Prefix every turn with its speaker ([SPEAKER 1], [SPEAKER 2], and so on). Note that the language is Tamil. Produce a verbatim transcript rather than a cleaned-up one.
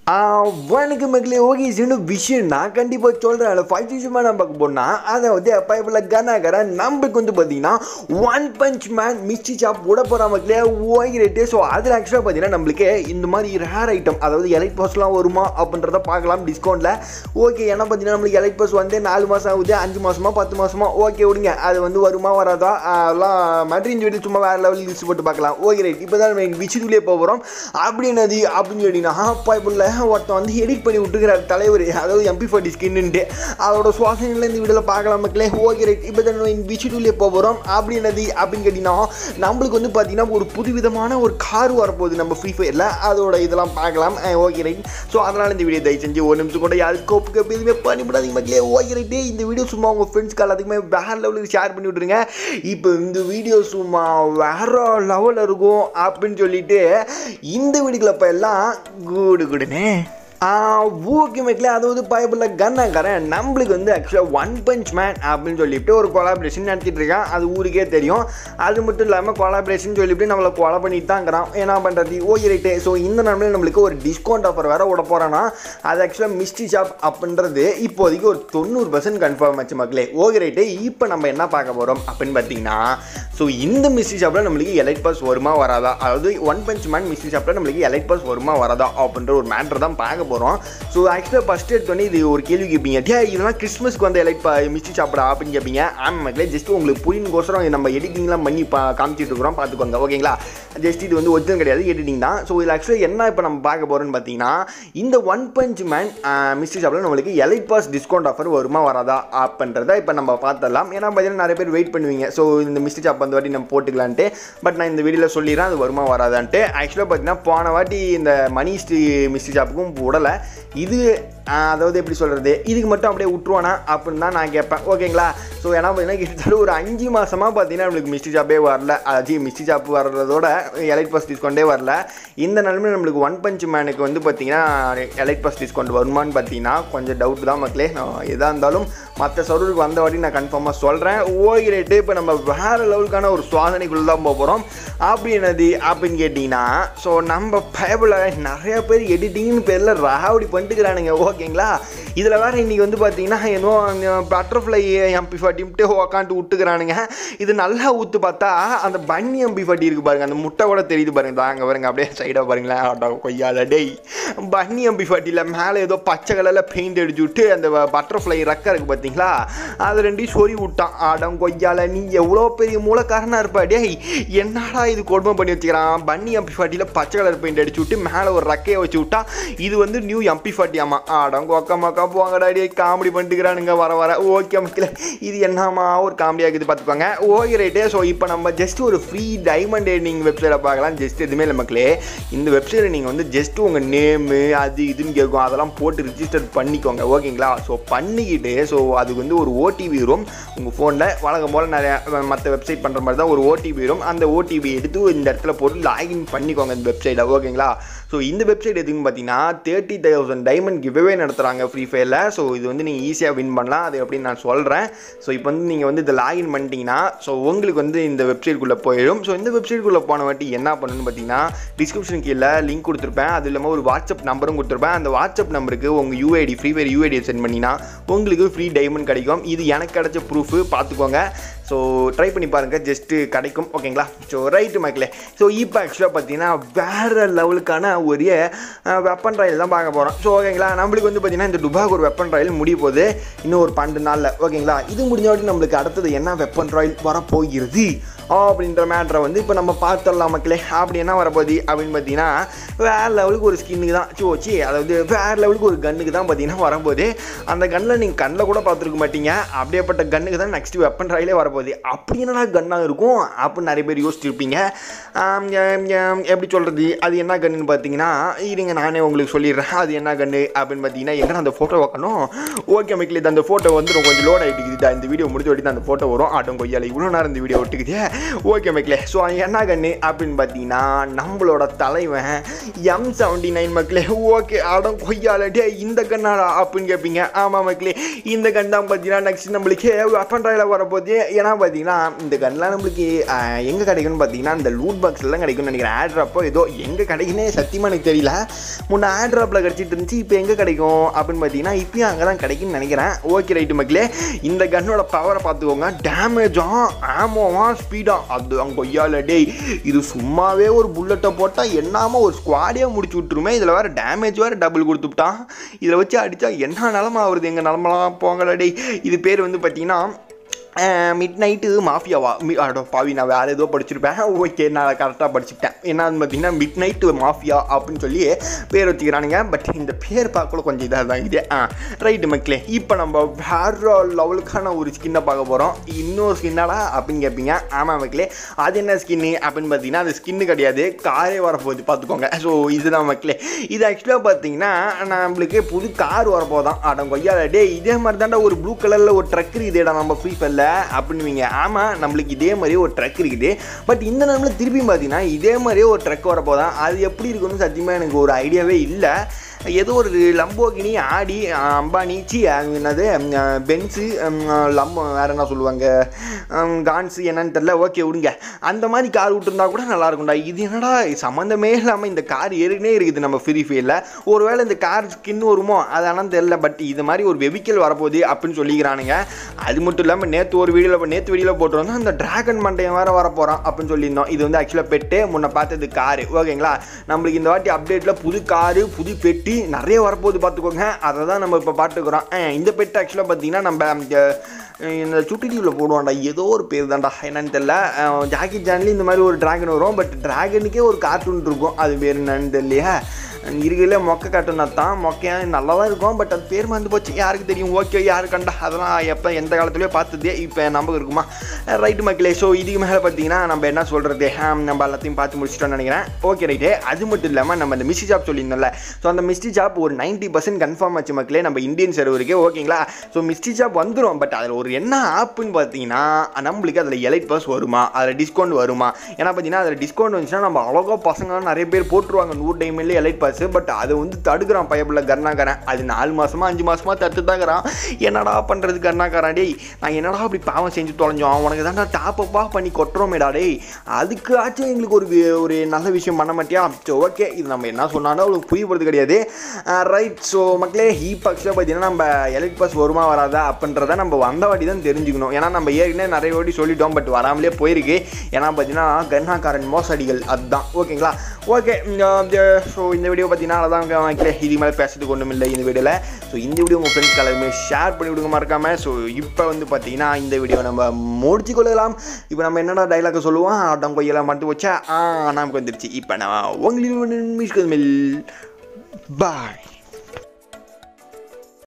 [SPEAKER 1] வணக்கம் மக்களே. ஓகே, சின்ன விஷயம் நான் கண்டிப்பாக சொல்கிறேன். அதில் ஃபைவ் விஷயமாக நம்ம பார்க்க போனால் அதாவது பைப்பில் கனாகர நம்மளுக்கு வந்து பார்த்தீங்கன்னா ஒன் பஞ்ச் மேன் மிஸ்டி சாப் விட போகிற மக்களே. Okay rate. ஸோ அதில் ஆக்சுவலாக பார்த்தீங்கன்னா நம்மளுக்கு இந்த மாதிரி ரேர் ஐட்டம் அதாவது எலைட் பாஸ்லாம் வருமா அப்படின்றத பார்க்கலாம் டிஸ்கவுண்ட்டில். ஓகே, ஏன்னா பார்த்தீங்கன்னா நம்மளுக்கு எலைட் பாஸ் வந்து நாலு மாதம் ஆகுது, அஞ்சு மாதமா பத்து மாதமா ஓகே விடுங்க, அது வந்து வருமா வராதா அதெல்லாம் மேட்ரின் வீட்டில் சும்மா வேறு லெவலில் லிஸ்ட் போட்டு பார்க்கலாம். Okay right. இப்போ தான் நம்ம விஷயத்துலேயே போக போகிறோம். அப்படின்னது அப்படின்னு கேட்டிங்கன்னா பைப்பில் ஒருத்தன் வந்து எடிட் பண்ணி விட்டுக்கிறார் தலைவர், அதாவது எம்பி ஃபார்ட்டி ஸ்கின்னுட்டு. அதோட சுவாசனையில் இந்த வீடியோவில் பார்க்கலாம் மக்களே. Okay right. இப்போ தான் விஷயத்துலேயே போக போகிறோம். அப்படின்னது அப்படின்னு கேட்டிங்கன்னா நம்மளுக்கு வந்து பார்த்தீங்கன்னா ஒரு புதுவிதமான ஒரு கார் வரப்போகுது நம்ம ஃப்ரீ ஃபயரில். அதோட இதெல்லாம் பார்க்கலாம். Okay right. ஸோ அதனால் இந்த வீடியோ தயவு செஞ்சு ஒரு நிமிஷம் கூட யாரும் ஸ்கோப்புக்கு எதுவுமே பண்ணிவிடாதீங்க மக்களே. Okay right. இந்த வீடியோ சும்மா உங்கள் ஃப்ரெண்ட்ஸ்க்கு எல்லாத்துக்குமே வேறு லெவலுக்கு ஷேர் பண்ணி விட்ருங்க. இப்போ இந்த வீடியோ சும்மா வேறு லெவலில் இருக்கும் அப்படின்னு சொல்லிட்டு இந்த வீடியோக்குள்ள இப்போ எல்லாம் கூடு கூடுனே ஊக்கி மக்களே. அதாவது பைப்பில் கன்னாக்காரன் நம்மளுக்கு வந்து ஆக்சுவலாக ஒன் பஞ்ச் மேன் அப்படின்னு சொல்லிவிட்டு ஒரு கொலாபரேஷன் நடத்திட்டு இருக்கான். அது ஊருக்கே தெரியும். அது மட்டும் இல்லாமல் கொலாபரேஷன் சொல்லிவிட்டு நம்மளை கொலை பண்ணிட்டு தான் இருக்கிறான். என்ன பண்ணுறது. Okay right. ஸோ இந்த நாளில் நம்மளுக்கு ஒரு டிஸ்கவுண்ட் ஆஃபர் வேறு விட போகிறான்னா அது ஆக்சுவலாக மிஸ்டி ஷாப் அப்படின்றது இப்போதைக்கு ஒரு தொண்ணூறு பர்சன்ட் கன்ஃபார்ம் ஆச்சு மக்களே. Okay right. இப்போ நம்ம என்ன பார்க்க போகிறோம் அப்படின்னு பார்த்தீங்கன்னா ஸோ இந்த மிஸ்டி ஷாப்பில் நம்மளுக்கு எலைட் பாஸ் வருமா வராதா, அதாவது ஒன் பஞ்ச் மேன் மிஸ்டி ஷாப்பில் நம்மளுக்கு எலைட் பாஸ் வருமா வராதா அப்படின்ற ஒரு மேட்டர் தான் பார்க்க போகிறோம். ஸோ ஆக்சுவலாக ஃபஸ்ட் எடுத்தோடனே இது ஒரு கேள்வி கேட்பீங்க, டே இதெல்லாம் கிறிஸ்மஸ்க்கு வந்து எலைட் பா மிஸ்டி சாப்பிடா அப்படின்னு கேட்பீங்க. ஆமாம் மக்களே, ஜஸ்ட் உங்களுக்கு புரியுங்கோசரம் நம்ம எடிட்டிங்லாம் பண்ணி பா காமிச்சிட்டு இருக்கிறோம் பார்த்துக்கோங்க. ஓகேங்களா. ஜஸ்ட் இது வந்து ஒரிஜினல் கிடையாது, எடிட்டிங் தான். ஸோ இதில் ஆக்சுவலாக என்ன இப்போ நம்ம பார்க்க போகிறோன்னு பார்த்தீங்கன்னா இந்த ஒன் பஞ்ச் மேன் மிஸ்டி ஷாப்பில் நம்மளுக்கு எலைட் பாஸ் டிஸ்கவுண்ட் ஆஃபர் வருமா வராதா அப்படின்றத இப்போ நம்ம பார்த்துடலாம். ஏன்னா பார்த்தீங்கன்னா நிறைய பேர் வெயிட் பண்ணுவீங்க. ஸோ இந்த மிஸ்டி ஷாப் அந்த வாட்டி நம்ம போட்டுக்கலான்ட்டு. பட் நான் இந்த வீடியோவில் சொல்லிடுறேன் அது வருமா வராதான்ட்டு. ஆக்சுவலாக பார்த்தீங்கன்னா போன வாட்டி இந்த மணி மிஸ்டி ஷாப்புக்கும் விடலை. இது அதாவது எப்படி சொல்கிறது, இதுக்கு மட்டும் அப்படியே விட்டுருவானா அப்படின்னு தான் நான் கேட்பேன். ஓகேங்களா. ஸோ ஏன்னா பார்த்தீங்கன்னா கிட்டத்தட்ட ஒரு அஞ்சு மாதமாக பார்த்தீங்கன்னா நம்மளுக்கு மிஸ்டி ஷாப்பே வரல. அதாவது மிஸ்டி ஷாப் வர்றதோட எலைட் பாஸ் டிஸ்கவுண்டே வரல. இந்த நிலைமையில் நம்மளுக்கு ஒன் பஞ்ச் மேனுக்கு வந்து பார்த்தீங்கன்னா எலைட் பாஸ் டிஸ்கவுண்ட் வருமானு பார்த்தீங்கன்னா கொஞ்சம் டவுட் தான் மக்களே. நான் எதாக இருந்தாலும் மற்ற சர்வருக்கு வந்த வாட்டி நான் கன்ஃபார்மாக சொல்கிறேன். Okay right. இப்போ நம்ம வேறு லெவலுக்கான ஒரு சுவாதனைக்குள்ளே தான் போக போகிறோம். அப்படி என்னது அப்படின்னு கேட்டிங்கன்னா ஸோ நம்ம பைபிள் நிறைய பேர் எடிட்டிங்னு பேரில் ராவடி பண்ணிட்டுக்கிறானுங்க. ஓகேங்களா. இதில் வேறு இன்றைக்கி வந்து பார்த்தீங்கன்னா ஏதோ பட்டர்ஃப்ளை எம்பி ஃபார்ட்டின்ட்டு உக்காந்துட்டு விட்டுக்கிறானுங்க. இது நல்லா ஊற்று பார்த்தா அந்த பன்னி எம்பி ஃபார்ட்டி இருக்குது பாருங்கள், அந்த முட்டை கூட தெரியுது பாருங்கள். தாங்க பாருங்க அப்படியே சைடாக பாருங்களேன். ஆட்டோ கொய்யால டெய் பன்னி எம்பி ஃபார்ட்டியில் மேலே ஏதோ பச்சை கலரில் பெயிண்ட் அடிச்சு விட்டு அந்த பட்டர்ஃப்ளை ரெக்கை இருக்குது பார்த்தீங்களா, அது ரெண்டையும் சொறி விட்டான். ஆடம் கொய்யால நீ எவ்வளோ பெரிய மூலக்காரனாக இருப்பா டே, என்னடா இது கொடுமை பண்ணி வச்சுக்கிறான். பன்னி எம்பி ஃபார்ட்டியில் பச்சை கலர் பெயிண்ட் அடிச்சு விட்டு மேலே ஒரு ரெக்கையை வச்சு விட்டா இது வந்து நியூ எம்பி ஃபார்ட்டி. ஆமாம். ஆடம் கொக்க மக்கா போங்கடாடியே காமெடி பண்ணிட்டுக்கிறானுங்க வர வர. ஓகே மக்களே, இது என்னமா ஒரு காமெடி ஆகுது பார்த்துக்கோங்க. ஓகே ரைட்டே. ஸோ இப்போ நம்ம ஜஸ்ட் ஒரு ஃப்ரீ டைமண்ட் ஏர்னிங் வெப்சைட்டை பார்க்கலாம். ஜஸ்ட் எதுவுமே இல்லை மக்களே. இந்த வெப்சைட்டில் நீங்கள் வந்து ஜஸ்ட் உங்கள் நேமு அது இதுன்னு கேட்கும், அதெல்லாம் போட்டு ரிஜிஸ்டர் பண்ணிக்கோங்க. ஓகேங்களா. ஸோ பண்ணிக்கிட்டு ஸோ அதுக்கு வந்து ஒரு ஓடிபி வரும் உங்கள் ஃபோனில். வழக்கம் போல் நிறையா மற்ற வெப்சைட் பண்ணுற மாதிரி தான் ஒரு ஓடிபி வரும். அந்த ஓடிபி எடுத்து இந்த இடத்துல போட்டு லாகின் பண்ணிக்கோங்க இந்த வெப்சைட்டில். ஓகேங்களா. ஸோ இந்த வெப்சைட் எதுக்குன்னு பார்த்தீங்கன்னா தேர்ட்டி தௌசண்ட் டைமண்ட் கிவ்அவே நடத்துகிறாங்க ஃப்ரீ ஃபயரில். ஸோ இது வந்து நீங்கள் ஈஸியாக வின் பண்ணலாம். அது அப்படின்னு நான் சொல்கிறேன். ஸோ இப்போ வந்து நீங்கள் வந்து இதை லாகின் பண்ணிட்டீங்கன்னா ஸோ உங்களுக்கு வந்து இந்த வெப்சைட்குள்ளே போயிடும். ஸோ இந்த வெப்சைட்குள்ளே போன வாட்டி என்ன பண்ணணும்னு பார்த்தீங்கன்னா டிஸ்கிரிப்ஷன் கீழே லிங்க் கொடுத்துருப்பேன். அது இல்லாமல் ஒரு வாட்ஸ்அப் நம்பரும் கொடுத்துருப்பேன். அந்த வாட்ஸ்அப் நம்பருக்கு உங்கள் யூஐடி ஃப்ரீ ஃபயர் யூஐடியை சென்ட் பண்ணிங்கன்னா உங்களுக்கு ஃப்ரீ டைமண்ட் கிடைக்கும். இது எனக்கு கிடைச்ச ப்ரூஃபு பார்த்துக்கோங்க. ஸோ ட்ரை பண்ணி பாருங்கள், ஜஸ்ட்டு கிடைக்கும். ஓகேங்களா. ஸோ ரைட்டு மக்களே. ஸோ இப்போ ஆக்சுவலாக பார்த்தீங்கன்னா வேறு லெவலுக்கான ஒரு வெப்பன் ட்ரையல் தான் பார்க்க போகிறோம். ஸோ ஓகேங்களா. நம்மளுக்கு வந்து பார்த்தீங்கன்னா இந்த டுபாக் ஒரு வெப்பன் ட்ரையல் முடிய போகுது இன்னும் ஒரு பன்னெண்டு நாளில். ஓகேங்களா. இது முடிஞ்ச நம்மளுக்கு அடுத்தது என்ன வெப்பன் ட்ரையல் வரப்போகிறது அப்படின்ற மேட்ரை வந்து இப்போ நம்ம பார்த்துடலாம் மக்களே. அப்படி என்ன வரப்போகுது அப்படின்னு பார்த்தீங்கன்னா வேறு லெவலுக்கு ஒரு ஸ்கின்னுக்கு தான் சோச்சி, அதாவது வேறு லெவலுக்கு ஒரு கன்னுக்கு தான் பார்த்தீங்கன்னா வரப்போகுது. அந்த கன்னில் நீங்கள் கண்ணில் கூட பார்த்துருக்க மாட்டீங்க. அப்படியேப்பட்ட கன்னுக்கு தான் நெக்ஸ்ட் வெப்பன் ட்ரையலே வரப்போகுது. அப்படி என்னடா கன்னாக இருக்கும் அப்படின்னு நிறைய பேர் யோசிச்சுருப்பீங்க. எப்படி சொல்கிறது, அது என்ன கன்னுன்னு பார்த்தீங்கன்னா இருங்க நானே உங்களுக்கு சொல்லிடுறேன். அது என்ன கன்று அப்படின்னு பார்த்தீங்கன்னா எங்கன்னா அந்த ஃபோட்டோ வைக்கணும். ஓகே மக்களே, அந்த ஃபோட்டோ வந்து கொஞ்சம் லோட் ஆகிட்டு இருக்குது. இந்த வீடியோ முடிஞ்ச வரைக்கும் அந்த ஃபோட்டோ வரும். ஆட்டம் கொய்யால இவ்வளோ நேரம் இந்த வீடியோ ஒட்டுக்குது. ஓகே மக்களே. ஸோ என்ன கண்ணு அப்படின்னு பார்த்தீங்கன்னா நம்மளோட தலைவன் எம் செவன்டி நைன் மக்களே. ஓகே அடம் கொய்யாலட்டே இந்த கண்ணாடா அப்படின்னு கேட்பீங்க. ஆமாம் மக்களே, இந்த கண் தான் பார்த்தீங்கன்னா நெக்ஸ்ட் நம்மளுக்கு வெப்பன் ட்ராயில் வரப்போது. ஏன்னா பார்த்தீங்கன்னா இந்த கன்லாம் நம்மளுக்கு எங்கே கிடைக்கும்னு பார்த்தீங்கன்னா இந்த லூட் பாக்ஸ்லாம் கிடைக்கும்னு நினைக்கிறேன். ஆட்ராப்போ ஏதோ எங்கே கிடைக்குன்னே சத்தியமாக எனக்கு தெரியல. முன்னே ஆட்ராப்பில் கிடச்சிட்டு இருந்துச்சு, இப்போ எங்கே கிடைக்கும் அப்படின்னு பார்த்தீங்கன்னா இப்பயும் அங்கே தான் கிடைக்குன்னு நினைக்கிறேன். ஓகே ரைட்டு மக்களே, இந்த கன்னோட பவரை பார்த்துக்கோங்க. டேமேஜும் ஆமோவான் ஸ்பீடாக அது அங்கே கொய்யால டே. இது சும்மாவே ஒரு புல்லட்டை போட்டால் என்னாமல் ஒரு ஸ்குவாடே முடிச்சு விட்டுருமே. இதில் வேறு டேமேஜ் வேறு டபுள் கொடுத்துட்டான். இதில் வச்சு அடித்தா என்ன நிலமா வருது எங்கள் நிலமெல்லாம் போங்கடா டே. இது பேர் வந்து பார்த்தீங்கன்னா மிட் நைட்டு மாஃபியாவா அடோ பாவி, நான் வேறு ஏதோ படிச்சிருப்பேன். ஓகே நான் கரெக்டாக படிச்சுட்டேன். என்னன்னு பார்த்தீங்கன்னா மிட் நைட்டு மாஃபியா அப்படின்னு சொல்லி பேர் வச்சுக்கிறானுங்க. பட் இந்த பேர் பார்க்கல கொஞ்சம் இதாக தான் இது. ஆ ரைட்டு மக்களே, இப்போ நம்ம வேறு லெவலுக்கான ஒரு ஸ்கின்னை பார்க்க போகிறோம். இன்னொரு ஸ்கின்னாடா அப்படின்னு கேட்பீங்க. ஆமாம் மக்களே, அது என்ன ஸ்கின்னு அப்படின்னு பார்த்தீங்கன்னா அது ஸ்கின்னு கிடையாது, காரே வரப்போகுது பார்த்துக்கோங்க. ஸோ இதுதான் மக்களே. இது ஆக்சுவலாக பார்த்தீங்கன்னா நம்மளுக்கு புது கார் வரப்போதான். அடம் கொய்யால டே, இதே மாதிரி தாண்டா ஒரு ப்ளூ கலரில் ஒரு ட்ரக் இருக்குதுடா நம்ம ஃப்ரீ ஃபயரில் அப்படின்னுவீங்க. ஆமாம், நம்மளுக்கு இதே மாதிரியே ஒரு ட்ரக் இருக்குது. பட் இந்த நாளில் திருப்பி பார்த்தீங்கன்னா இதே மாதிரியே ஒரு ட்ரக் வரப்போதான். அது எப்படி இருக்குன்னு சத்தியமாக எனக்கு ஒரு ஐடியாவே இல்லை. ஏதோ ஒரு லம்போகினி, ஆடி, அம்பானி, சி என்னது பென்ஸு, லம் வேறு என்ன சொல்லுவாங்க, கான்ஸு என்னன்னு தெரில. ஓகே விடுங்க, அந்த மாதிரி கார் விட்டுருந்தா கூட நல்லாயிருக்கும்டா. இது என்னடா சம்மந்தமே இல்லாமல் இந்த கார் ஏற்கனவே இருக்குது நம்ம ஃப்ரீ ஃபயரில். ஒரு வேளை இந்த கார் ஸ்கின் வருமோ அது ஆனால் தெரில. பட் இது மாதிரி ஒரு வெஹிக்கிள் வரப்போகுது அப்படின்னு சொல்லிக்கிறானுங்க. அது மட்டும் இல்லாமல் நேற்று ஒரு வீடியோவில் நேற்று வீடியோவில் போட்டுருந்தோம் அந்த டிராகன் மண்டையன் வேறு வரப்போகிறான் அப்படின்னு சொல்லியிருந்தோம். இது வந்து ஆக்சுவலாக பெட்டு, முன்ன பார்த்தது காரு. ஓகேங்களா, நம்மளுக்கு இந்த வாட்டி அப்டேட்டில் புது காரு, புது பெட்டி நிறைய வரப்போகுது பார்த்துக்கோங்க. அதை தான் நம்ம இப்போ பார்த்துக்கிறோம். இந்த பெட் ஆக்சுவலாக பார்த்தீங்கன்னா நம்ம இந்த சுட்டிடியில் போடுவான்டா, ஏதோ ஒரு பேர் தான்டா என்னன்னு தெரியல. ஜாக்கி சான்லேயும் இந்த மாதிரி ஒரு ட்ராகன் வரும். பட் ட்ராகனுக்கே ஒரு கார்ட்டூன் இருக்கும், அது பேர் என்னன்னு தெரியலையா. இருக்கிறதுல மொக்கை காட்டுனா தான் மொக்கையாக நல்லா தான் இருக்கும். பட் அது பேர் வந்து போச்சு, யாருக்கு தெரியும். ஓகே யாரு கண்டா அதெல்லாம் எப்போ எந்த காலத்துலேயே பார்த்ததே இப்போ நமக்கு இருக்குமா. ரைட்டு மக்களே, ஸோ இதுக்கு மேலே பார்த்தீங்கன்னா நம்ம என்ன சொல்கிறது, நம்ம எல்லாத்தையும் பார்த்து முடிச்சிட்டோம்னு நினைக்கிறேன். Okay right. அது மட்டும் இல்லாமல் நம்ம அந்த மிஸ்ட்ரி ஷாப் சொல்லியிருந்தோம்ல, ஸோ அந்த மிஸ்ட்ரி ஷாப் ஒரு நைன்ட்டி பர்சன்ட் கன்ஃபார்ம் ஆச்சு மக்களே நம்ம இந்தியன் சர்வருக்கு. ஓகேங்களா, ஸோ மிஸ்ட்ரி ஷாப் வந்துடும். பட் அதில் ஒரு என்ன ஆப்புன்னு பார்த்தீங்கன்னா நம்மளுக்கு அதில் எலைட் பாஸ் வருமா, அதில் டிஸ்கவுண்ட் வருமா. ஏன்னா பார்த்தீங்கன்னா அதில் டிஸ்கவுண்ட் வந்துச்சுன்னா நம்ம அழகாக பசங்க நிறைய பேர் போட்டுருவாங்க நூறு டைம்ல எலைட் பாஸ். பட் அதை வந்து தடுக்கிறான் பயப்புள்ள கர்ணாக்காரன். அது நாலு மாசமா அஞ்சு மாசமா தட்டு தாக்குறான். என்னடா பண்றது கர்ணாக்காரன் டேய், நான் என்னடா அப்படி பாவம் செஞ்சு தொலைஞ்சோம், உனக்கு தான்டா டாப் அப்பா பண்ணி கொட்டுறோமேடா டேய், அதுக்கு ஆச்சும் எங்களுக்கு ஒரு ஒரு நல்ல விஷயம் பண்ண மாட்டியா. ஸோ ஓகே, இது நம்ம என்ன சொன்னாலும் அவங்களுக்கு புரியப்படுறது கிடையாது. ரைட். ஸோ மக்களே, இ பக்ஸாக பார்த்தீங்கன்னா நம்ம எலைட் பாஸ் வருமா வராதா அப்படின்றத நம்ம வந்த வாட்டி தான் தெரிஞ்சுக்கணும். ஏன்னா நம்ம ஏற்கனவே நிறைய வாட்டி சொல்லிட்டோம், பட் வராமலே போயிருக்கு. ஏன்னா பார்த்தீங்கன்னா கர்ணாக்காரன் மோசடிகள் அதுதான். ஓகேங்களா, ஓகே. ஸோ இந்த வீடியோ பார்த்தீங்கன்னா அதான் மக்களே, இது மேலே பேசுறதுக்கு ஒன்றும் இல்லை இந்த வீடியோவில். ஸோ இந்த வீடியோ உங்கள் ஃப்ரெண்ட்ஸ் எல்லாருமே ஷேர் பண்ணி விடுங்க மறக்காமல். ஸோ இப்போ வந்து பார்த்தீங்கன்னா இந்த வீடியோ நம்ம முடிச்சு கொள்ளலாம். இப்போ நம்ம என்னடா டைலாக் சொல்லுவோம், ஆட்டம் கொய்யெல்லாம் மட்டும் வச்சா ஆ நமக்கு வந்துருச்சு. இப்போ நான் உங்களுக்கு மில் பாய்.